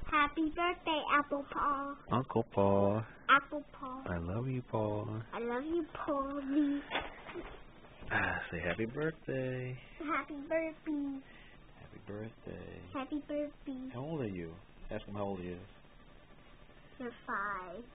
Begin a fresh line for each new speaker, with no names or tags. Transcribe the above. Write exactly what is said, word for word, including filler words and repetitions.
Happy birthday, Apple Paw.
Uncle Paw.
Apple Paw.
I love you, Paw.
I love you, Paw.
Ah, say happy birthday.
Happy birthday.
Happy birthday.
Happy birthday.
How old are you? Ask him how old he is.
You're five.